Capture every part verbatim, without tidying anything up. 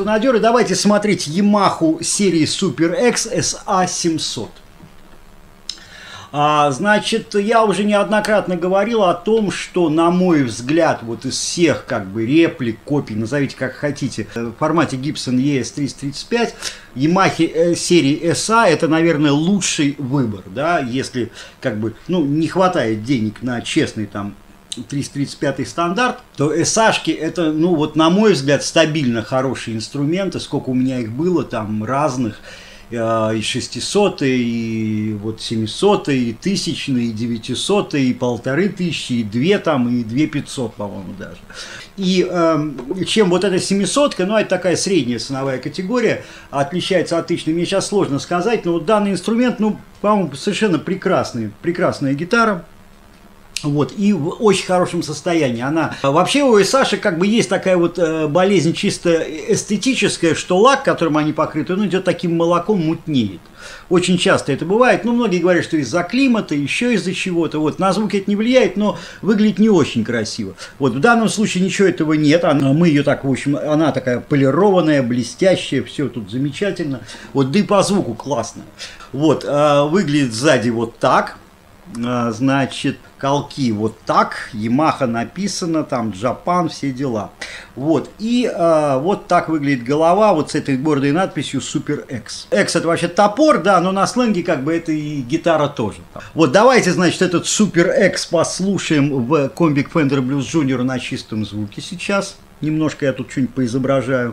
гранадеры. Давайте смотреть Yamaha серии Super X эс а семьсот. А, значит, я уже неоднократно говорил о том, что, на мой взгляд, вот из всех как бы реплик, копий, назовите как хотите, в формате Gibson и эс триста тридцать пять, Yamaha серии эс а это, наверное, лучший выбор, да, если как бы, ну, не хватает денег на честный там триста тридцать пятый стандарт, то эс а-шки это, ну, вот на мой взгляд, стабильно хорошие инструменты, сколько у меня их было там разных, и шестисотые, и вот семисотые, и тысячные, и девятисотые, и полторы тысячи, и две там, и две пятьсот, по-моему, даже. И э, чем вот эта семисотка, ну, это такая средняя ценовая категория, отличается от тысячной, мне сейчас сложно сказать, но вот данный инструмент, ну, по-моему, совершенно прекрасный, прекрасная гитара. Вот, и в очень хорошем состоянии. Она вообще у эс а-шек как бы есть такая вот э, болезнь чисто эстетическая, что лак, которым они покрыты, он идет таким молоком, мутнеет. Очень часто это бывает. Ну, многие говорят, что из-за климата, еще из-за чего-то. Вот, на звук это не влияет, но выглядит не очень красиво. Вот, в данном случае ничего этого нет. Она, мы ее так, в общем, она такая полированная, блестящая, все тут замечательно. Вот, да и по звуку классно. Вот, э, выглядит сзади вот так. Э, значит, колки вот так, Yamaha написано, там Japan, все дела. Вот, и э, вот так выглядит голова, вот с этой гордой надписью Super X. X это вообще топор, да, но на сленге как бы это и гитара тоже. Вот, давайте, значит, этот Super X послушаем в Combic Fender Blues Junior на чистом звуке сейчас. Немножко я тут что-нибудь поизображаю.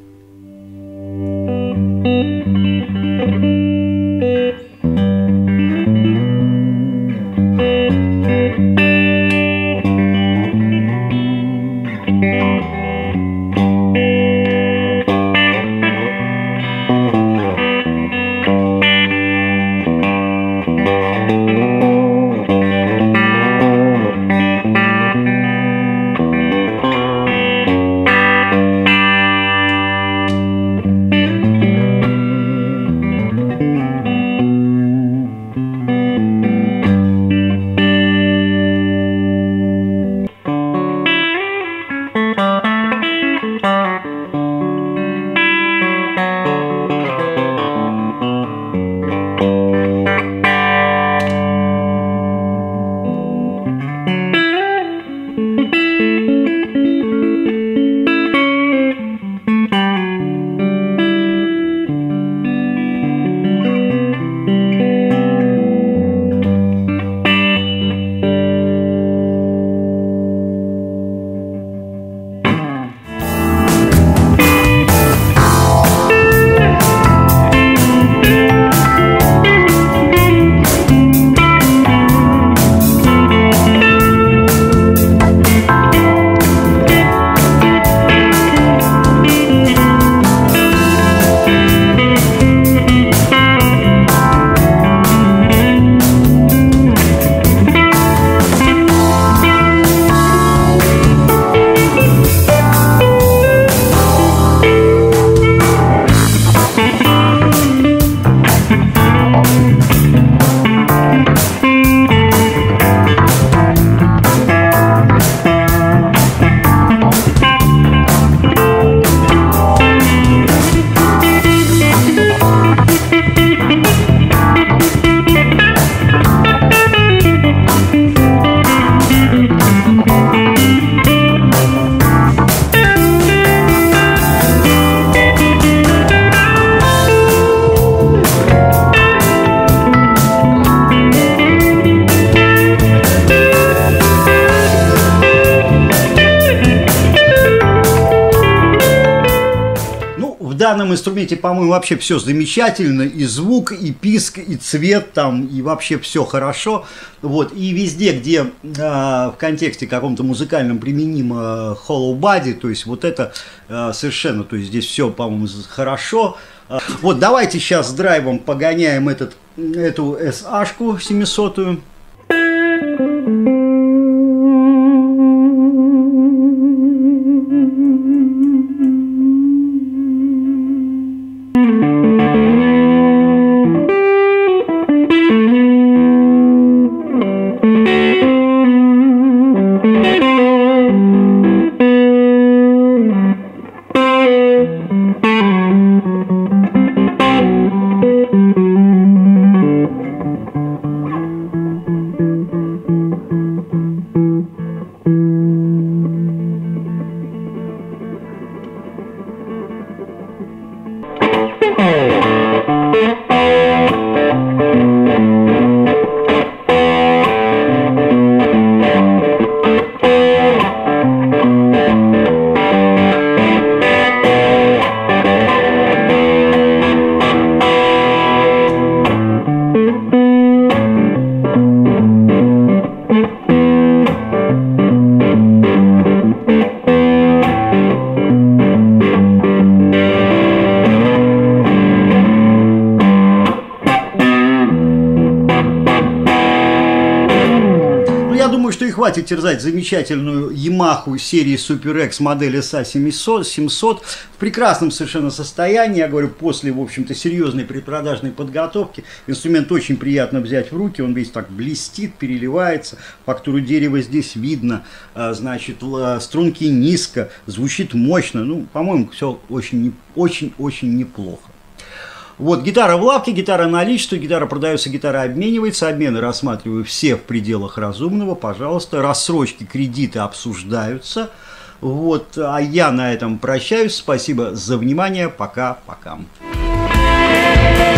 В данном инструменте, по-моему, вообще все замечательно, и звук, и писк, и цвет там, и вообще все хорошо. Вот, и везде, где э, в контексте каком-то музыкальном применимо hollow body, то есть вот это э, совершенно, то есть здесь все, по-моему, хорошо. Вот, давайте сейчас с драйвом погоняем этот, эту эс а-шку семисотую. Thank you. хватит терзать замечательную Yamaha серии Super X модель эс а семьсот, в прекрасном совершенно состоянии, я говорю, после, в общем-то, серьезной предпродажной подготовки. Инструмент очень приятно взять в руки, он весь так блестит, переливается, фактуру дерева здесь видно, значит, струнки низко, звучит мощно, ну, по-моему, все очень-очень-очень неплохо. Вот, гитара в лавке, гитара наличествует, гитара продается, гитара обменивается, обмены рассматриваю все в пределах разумного, пожалуйста, рассрочки, кредиты обсуждаются. Вот, а я на этом прощаюсь, спасибо за внимание, пока-пока.